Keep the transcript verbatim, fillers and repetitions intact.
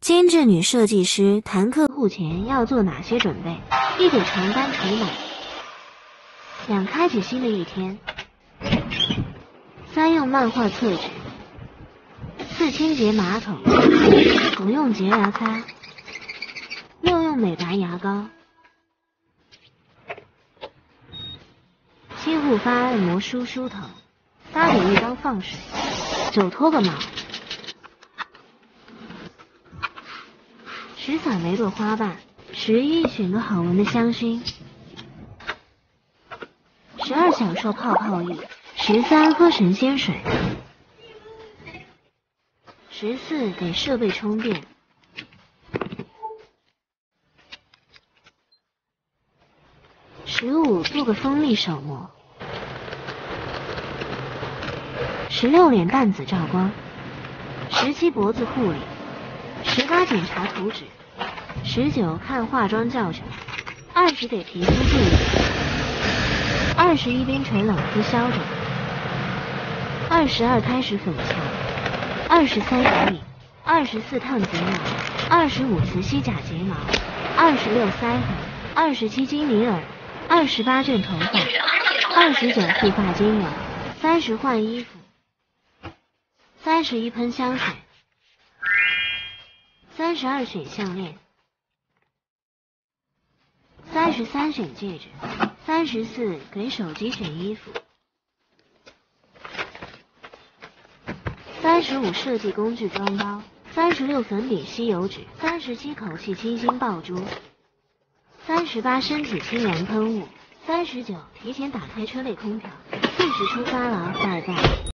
精致女设计师谈客户前要做哪些准备？一组床单涂满。两、开启新的一天。三、用漫画厕纸。四、清洁马桶。五、用洁牙擦。六、用美白牙膏。七、护发按摩梳梳头。八、给浴缸放水。九、脱个毛。十、撒玫瑰花瓣。十一、选个好闻的香薰。十二、享受泡泡浴。十三、喝神仙水。十四、给设备充电。十五、做个锋利手模。十六、脸蛋子照光。十七、脖子护理。十八、检查图纸。十九、看化妆教程。二十、给皮肤注意。二十一、冰锤冷敷消肿。二十二、开始粉墙。二十三、眼影。二十四、烫睫毛。二十五、磁吸假睫毛。二十六、腮红。二十七、精灵耳。二十八、卷头发。二十九、护发精油。三十、换衣服。三十一、喷香水。三十二、选项链。三十三、选戒指。三十四、给手机选衣服。三十五、设计工具装包。三十六、粉底吸油纸。三十七、口气清新爆珠。三十八、身体清凉喷雾。三十九、提前打开车内空调。四十、出发了，拜拜。